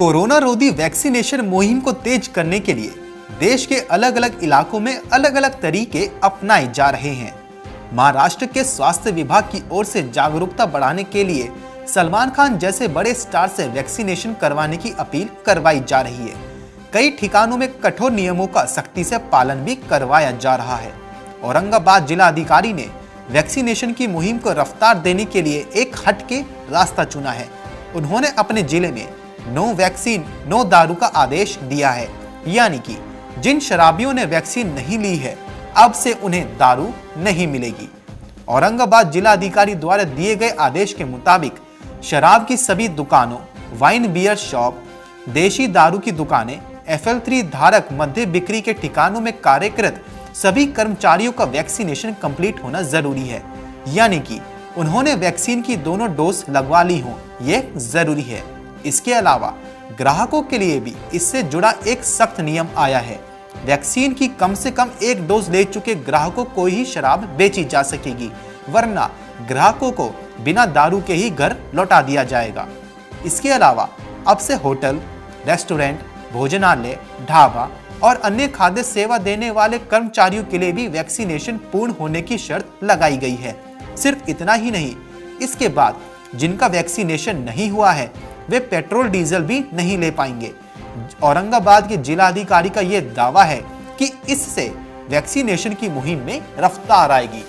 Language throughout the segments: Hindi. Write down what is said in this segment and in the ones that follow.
कोरोना रोधी वैक्सीनेशन मुहिम को तेज करने के लिए देश के अलग अलग इलाकों में अलग अलग तरीके अपनाए जा रहे हैं। महाराष्ट्र के स्वास्थ्य विभाग की ओर से जागरूकता बढ़ाने के लिए सलमान खान जैसे बड़े स्टार से वैक्सीनेशन करवाने की अपील करवाई जा रही है। कई ठिकानों में कठोर नियमों का सख्ती से पालन भी करवाया जा रहा है। औरंगाबाद जिला अधिकारी ने वैक्सीनेशन की मुहिम को रफ्तार देने के लिए एक हटके रास्ता चुना है। उन्होंने अपने जिले में नो वैक्सीन नो दारू का आदेश दिया है, यानी कि जिन शराबियों ने वैक्सीन नहीं ली है अब से उन्हें दारू नहीं मिलेगी। औरंगाबाद जिला अधिकारी द्वारा दिए गए आदेश के मुताबिक शराब की सभी दुकानों, वाइन बियर शॉप, देशी दारू की दुकानें, FL3 धारक मध्य बिक्री के ठिकानों में कार्यरत सभी कर्मचारियों का वैक्सीनेशन कंप्लीट होना जरूरी है, यानी कि उन्होंने वैक्सीन की दोनों डोज लगवा ली हो, ये जरूरी है। इसके अलावा ग्राहकों के लिए भी इससे जुड़ा एक सख्त नियम आया है। वैक्सीन की कम से कम एक डोज ले चुके ग्राहकों को ही शराब बेची जा सकेगी, वरना ग्राहकों को बिना दारू के ही घर लौटा दिया जाएगा। इसके अलावा अब से होटल, रेस्टोरेंट, भोजनालय, ढाबा और अन्य खाद्य सेवा देने वाले कर्मचारियों के लिए भी वैक्सीनेशन पूर्ण होने की शर्त लगाई गई है। सिर्फ इतना ही नहीं, इसके बाद जिनका वैक्सीनेशन नहीं हुआ है वे पेट्रोल डीजल भी नहीं ले पाएंगे। औरंगाबाद के जिला अधिकारी का यह दावा है कि इससे वैक्सीनेशन की मुहिम में रफ्तार आएगी।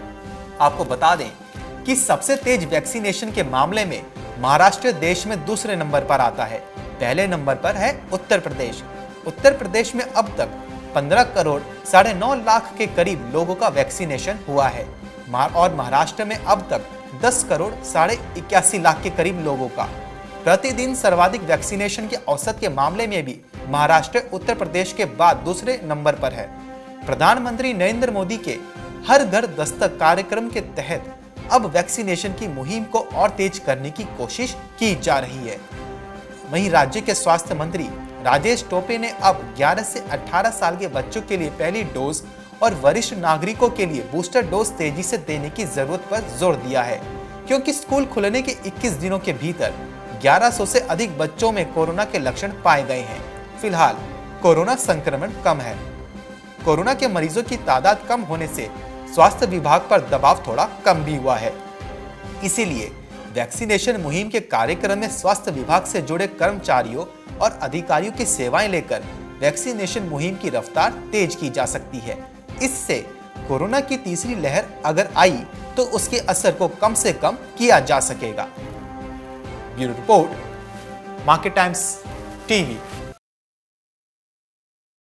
आपको बता दें कि सबसे तेज वैक्सीनेशन के मामले में महाराष्ट्र देश में दूसरे नंबर पर आता है। पहले नंबर पर है उत्तर प्रदेश। उत्तर प्रदेश में अब तक 15 करोड़ 9.5 लाख के करीब लोगों का वैक्सीनेशन हुआ है और महाराष्ट्र में अब तक 10 करोड़ 81 लाख के करीब लोगों का। प्रतिदिन सर्वाधिक वैक्सीनेशन के औसत के मामले में भी महाराष्ट्र उत्तर प्रदेश के बाद दूसरे नंबर पर है। प्रधानमंत्री नरेंद्र मोदी के हर घर दस्तक कार्यक्रम के तहत अब वैक्सीनेशन की मुहिम को और तेज करने की कोशिश की जा रही है। वहीं राज्य के स्वास्थ्य मंत्री राजेश टोपे ने अब 11 से 18 साल के बच्चों के लिए पहली डोज और वरिष्ठ नागरिकों के लिए बूस्टर डोज तेजी से देने की जरूरत पर जोर दिया है, क्योंकि स्कूल खुलने के 21 दिनों के भीतर 1100 से अधिक बच्चों में कोरोना के लक्षण पाए गए हैं। फिलहाल कोरोना संक्रमण कम है। कोरोना के मरीजों की तादाद कम होने से स्वास्थ्य विभाग पर दबाव थोड़ा कम भी हुआ है। इसीलिए वैक्सीनेशन मुहिम के कार्यक्रम में स्वास्थ्य विभाग से जुड़े कर्मचारियों और अधिकारियों की सेवाएं लेकर वैक्सीनेशन मुहिम की रफ्तार तेज की जा सकती है। इससे कोरोना की तीसरी लहर अगर आई तो उसके असर को कम से कम किया जा सकेगा। Bureau report, market times TV.